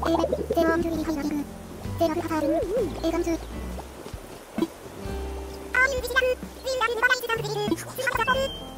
제왕 주의 하이라리그 제라그 하사른 에감스 아유 비지랑 윌라그 바라이즈 당그리르 수하사르